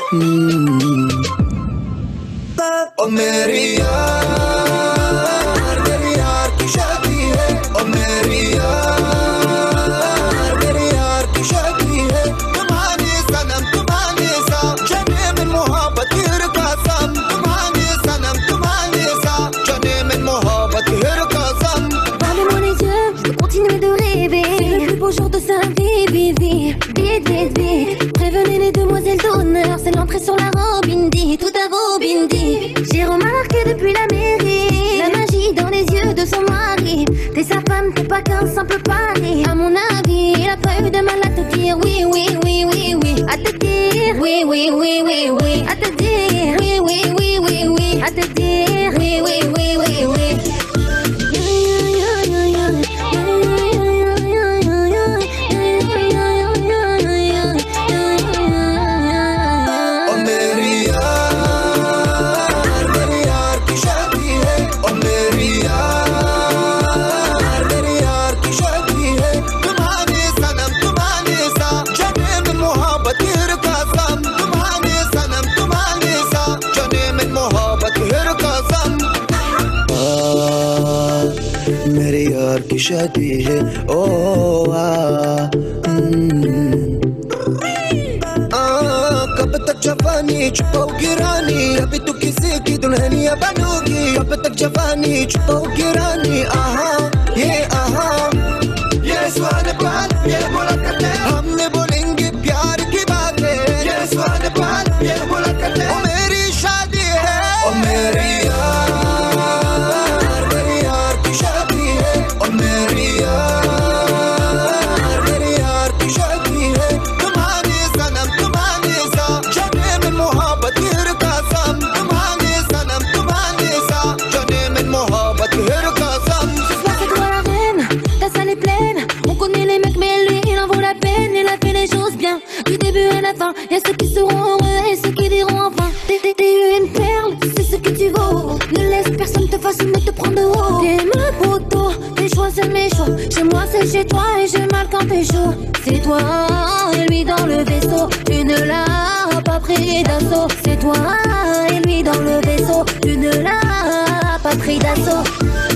ओ मेरी यार की शादी है। ओ मेरी यार की शादी है। तुम्हारे सनम तुम्हारे साथ जने में मोहब्बत हिर कसम। तुम्हारे सनम तुम्हारे साथ जने में मोहब्बत हिर कसम। Fermez-moi les yeux, je peux continuer de rêver. C'est le plus beau jour de sa vie, vite, vite. Prévenez les demoiselles d'honneur, c'est l'entrée sur la robe Indy, tout à vos bindi. J'ai remarqué depuis la mairie la magie dans les yeux de son mari. T'es sa femme, t'es pas qu'un simple pari. À mon avis, il a pas eu de mal à te dire oui, oui, oui, oui, oui. À te dire oui, oui, oui, oui, oui. À te dire oui, oui, oui, oui, oui. À te dire oui, oui, oui, oui, oui. मेरे यार की शादी है। ओ कब तक जवानी छुपाओगी रानी। अभी तू किसी की दुल्हनिया बनोगी। कब तक जवानी छुपाओगी रानी। ये स्वाद बात ये मुलाकात है। हमने बोलेंगे प्यार की बातें। ये स्वाद बात ये मुलाकात है। ओ मेरी शादी है। ओ मेरी y'a ceux qui seront heureux et ceux qui diront enfin t'es une perle, c'est ce que tu vaux. Ne laisse personne te façonner, te prendre de haut. T'es ma poteau, tes choix c'est mes choix. Chez moi c'est chez toi et j'ai mal quand t'es chaud. C'est toi et lui dans le vaisseau. Tu ne l'as pas pris d'assaut. C'est toi et lui dans le vaisseau. Tu ne l'as pas pris d'assaut.